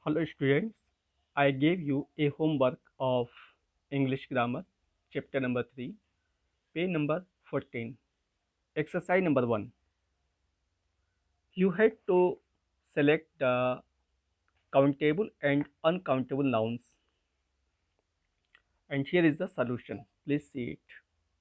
Hello students, I gave you a homework of English grammar, chapter number 3, page number 14, exercise number 1. You had to select the countable and uncountable nouns, and here is the solution. Please see it.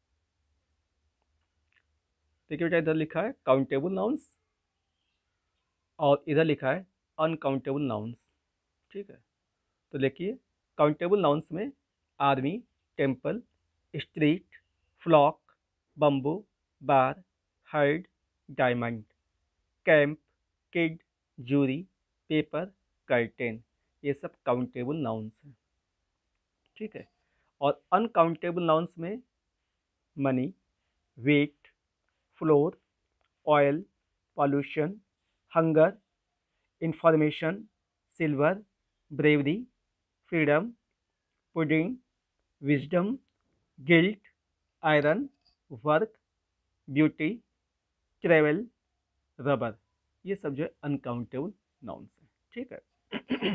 देखिए बेटा, इधर लिखा है countable nouns और इधर लिखा है uncountable nouns. ठीक है, तो देखिए काउंटेबल नाउन्स में आदमी, temple, street, flock, bamboo, bar, herd, diamond, camp, kid, jury, paper, curtain, ये सब काउंटेबल नाउन्स हैं। ठीक है, और अनकाउंटेबल नाउन्स में money, weight, flour, oil, pollution, hunger, information, silver, bravery, freedom, pudding, wisdom, guilt, iron, work, beauty, travel, rubber, ये सब जो है अनकाउंटेबल नाउन्स हैं। ठीक है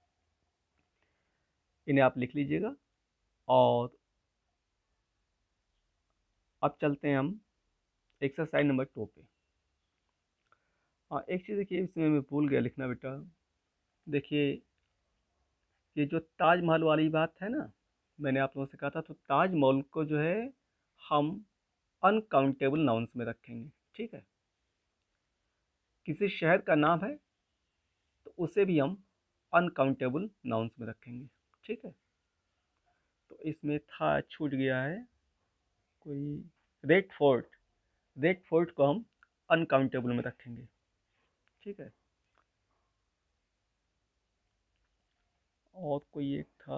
इन्हें आप लिख लीजिएगा। और अब चलते हैं हम एक्सरसाइज नंबर 2 पे। हाँ, एक चीज़ देखिए, इसमें मैं भूल गया लिखना बेटा। देखिए, ये जो ताजमहल वाली बात है ना, मैंने आप लोगों से कहा था, तो ताजमहल को जो है हम अनकाउंटेबल नाउन्स में रखेंगे। ठीक है, किसी शहर का नाम है तो उसे भी हम अनकाउंटेबल नाउन्स में रखेंगे। ठीक है, तो इसमें था, छूट गया है कोई, रेड फोर्ट। रेड फोर्ट को हम अनकाउंटेबल में रखेंगे। ठीक है, और कोई एक था,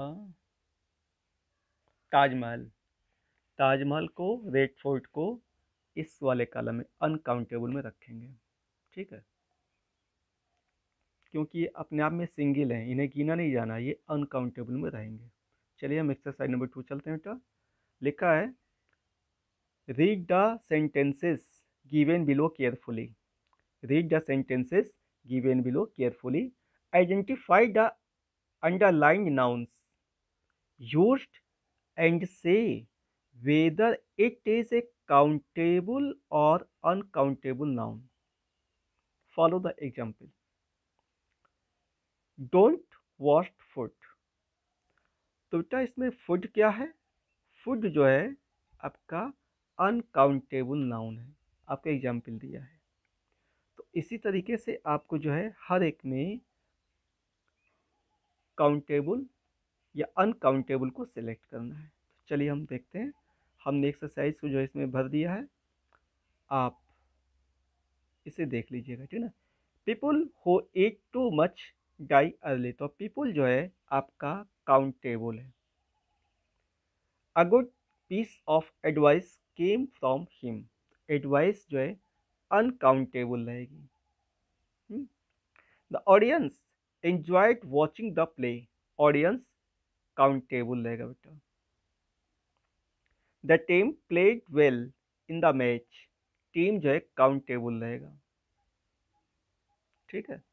ताजमहल। ताजमहल को, रेड फोर्ट को इस वाले कॉलम में अनकाउंटेबल में रखेंगे। ठीक है, क्योंकि ये अपने आप में सिंगल हैं, इन्हें गिना नहीं जाना, ये अनकाउंटेबल में रहेंगे। चलिए हम एक्सरसाइज नंबर 2 चलते हैं बेटा। लिखा है, read the sentences given below carefully. Read the sentences given below carefully. Identify the underlined nouns used and say whether it is a countable or uncountable noun. Follow the example. Don't wash food. तो बेटा इसमें food क्या है? Food जो है आपका uncountable noun है, आपका एग्जाम्पल दिया है। तो इसी तरीके से आपको जो है हर एक में काउंटेबल या अनकाउंटेबल को सिलेक्ट करना है। तो चलिए हम देखते हैं। हमने एक्सरसाइज को जो है इसमें भर दिया है, आप इसे देख लीजिएगा। ठीक है ना। People who eat too much die early, तो पीपुल जो है आपका काउंटेबल है। A good piece of advice came from him, advice जो है अनकाउंटेबल रहेगी। The audience enjoyed watching the play, audience countable रहेगा बेटा। The team played well in the match, team जो है काउंटेबल रहेगा। ठीक है।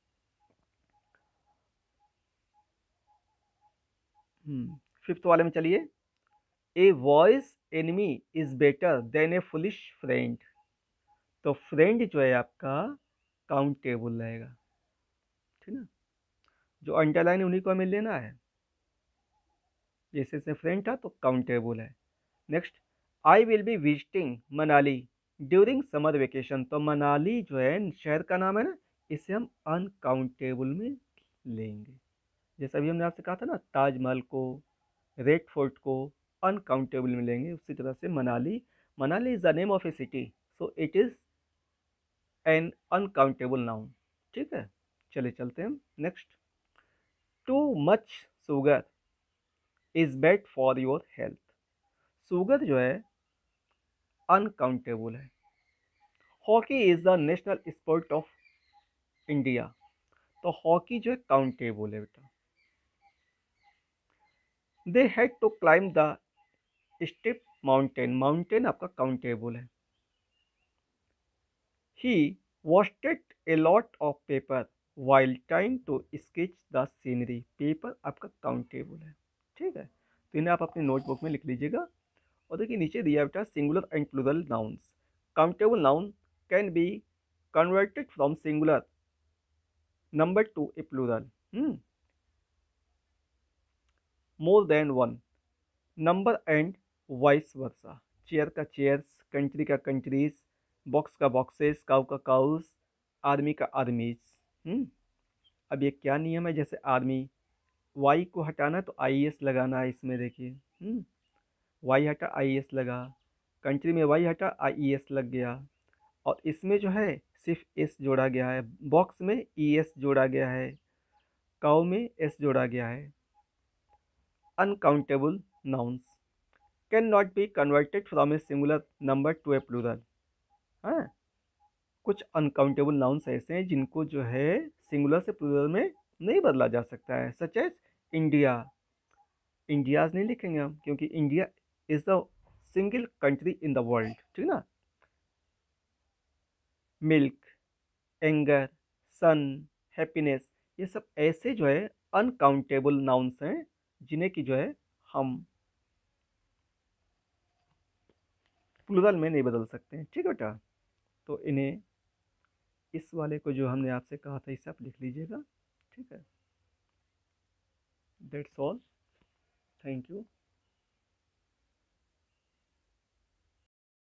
फिफ्थ वाले में चलिए, a wise enemy is better than a foolish friend, तो फ्रेंड जो है आपका काउंटेबल रहेगा। ठीक है, जो अंडरलाइन उन्हीं को हमें लेना है। जैसे से फ्रेंड था तो काउंटेबल है। Next, I will be visiting Manali during summer vacation, तो मनाली जो है शहर का नाम है ना, इसे हम अनकाउंटेबल में लेंगे। जैसा अभी हमने आपसे कहा था ना, ताजमहल को, रेड फोर्ट को अनकाउंटेबल में लेंगे, उसी तरह से Manali, Manali is the name of a city, so it is an uncountable noun. ठीक है, चलिए चलते हैं next. Too much sugar is bad for your health, sugar जो है अनकाउंटेबल है। Hockey is the national sport of India, तो हॉकी जो है काउंटेबल है बेटा। They had to climb the steep mountain, mountain आपका काउंटेबल है। He wasted a lot of paper, while time to sketch the scenery. Paper आपका countable है, ठीक है। तो इन्हें आप अपनी नोटबुक में लिख लीजिएगा। और देखिए नीचे दिया बेटा singular and plural nouns. Countable noun can be converted from singular number to a plural more than one number and vice versa. Chair का चेयर्स, कंट्री का कंट्रीज, बॉक्स का बॉक्सेस, काउ का काउस, आर्मी का armies. अब ये क्या नियम है, जैसे आर्मी वाई को हटाना तो आई एस लगाना है इसमें, देखिए वाई हटा आई एस लगा, कंट्री में वाई हटा आई एस लग गया, और इसमें जो है सिर्फ एस जोड़ा गया है, बॉक्स में ई एस जोड़ा गया है, काउ में एस जोड़ा गया है। Uncountable nouns can not be converted from a singular number to a plural. हाँ, कुछ अनकाउंटेबल नाउन्स ऐसे हैं जिनको जो है सिंगुलर से प्लूरल में नहीं बदला जा सकता है, सच एज इंडिया। इंडियाज नहीं लिखेंगे हम, क्योंकि India is the single country in the world, ठीक ना। मिल्क, एंगर, सन, हैप्पीनेस, ये सब ऐसे जो है अनकाउंटेबल नाउन्स हैं जिन्हें कि जो है हम प्लूरल में नहीं बदल सकते हैं, ठीक है बेटा। तो इन्हें, इस वाले को जो हमने आपसे कहा था इसे आप लिख लीजिएगा, ठीक है। That's all, thank you.